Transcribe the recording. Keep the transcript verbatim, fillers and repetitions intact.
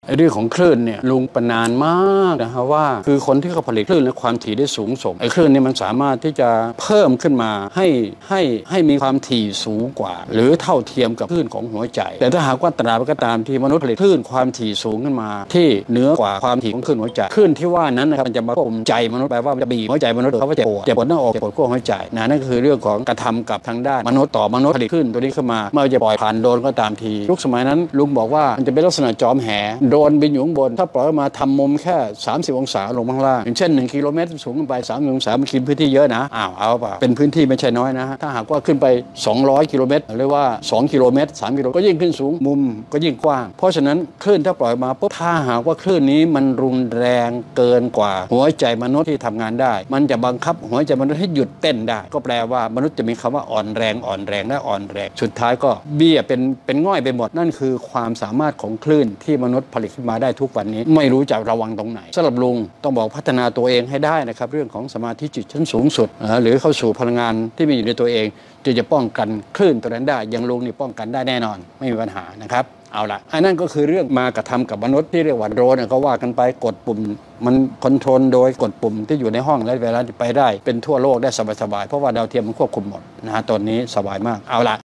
เรื่องของคลื่นเนี่ยลุงประนานมากนะฮะว่าคือคนที่เขาผลิตคลื่นและความถี่ได้สูงส่งไอ้คลื่นนี่มันสามารถที่จะเพิ่มขึ้นมาให้ให้ให้มีความถี่สูงกว่าหรือเท่าเทียมกับคลื่นของหัวใจแต่ถ้าหากว่าตราบก็ตามที่มนุษย์ผลิตคลื่นความถี่สูงขึ้นมาที่เหนือกว่าความถี่ของคลื่นหัวใจคลื่นที่ว่านั้นนะครับมันจะมาควบคุมใจมนุษย์แปลว่ามันจะบีบหัวใจมนุษย์เขาว่าจะปวดจะปวดหน้าอกจะปวดขั้วหัวใจนะนั่นคือเรื่องของกระทำกับทางด้านมนุษย์ต่อมนุษย์ผลิตคลื่นตัวนี้ขึ้นมาเมื่อจะปล่อยผ่านโดรนก็ตามทียุคสมัยนั้นลุงบอกว่ามันจะเป็นลักษณะจอมแหโดรนบินอยู่ข้างบนถ้าปล่อยมาทำมุมแค่สามสิบองศาลงข้างล่างอย่างเช่นหนึ่งกิโลเมตรสูงขึ้นไปสามสิบองศามันกินพื้นที่เยอะนะอ้าวเอาเปล่าเป็นพื้นที่ไม่ใช่น้อยนะถ้าหากว่าขึ้นไปสองร้อยกิโลเมตรหรือว่าสองกิโลเมตรสามกิโลก็ยิ่งขึ้นสูงมุมก็ยิ่งกว้างเพราะฉะนั้นคลื่นถ้าปล่อยมาปุ๊บถ้าหากว่าคลื่นนี้มันรุนแรงเกินกว่าหัวใจมนุษย์ที่ทำงานได้มันจะบังคับหัวใจมนุษย์ให้หยุดเต้นได้ก็แปลว่ามนุษย์จะมีคำว่าอ่อนแรงอ่อนแรงและอ่อนแรงสุดท้ายก็เบี้ยเป็นเป็นง่อยไปหมดนั่นคือความสามารถของคลื่นที่มนุษย์ผลิตขึ้นมาได้ทุกวันนี้ไม่รู้จะระวังตรงไหนสำหรับลุงต้องบอกพัฒนาตัวเองให้ได้นะครับเรื่องของสมาธิจิตชั้นสูงสุดหรือเข้าสู่พลังงานที่มีอยู่ในตัวเองจะจะป้องกันคลื่นตัวนั้นได้อย่างลุงนี่ป้องกันได้แน่นอนไม่มีปัญหานะครับเอาละอันนั้นก็คือเรื่องมากระทำกับมนุษย์ที่เรียกว่าโดรนก็ว่ากันไปกดปุ่มมันคอนโทรลโดยกดปุ่มที่อยู่ในห้องและเวลาไปได้เป็นทั่วโลกได้สบายๆเพราะว่าดาวเทียมมันควบคุมหมดนะฮะตอนนี้สบายมากเอาละ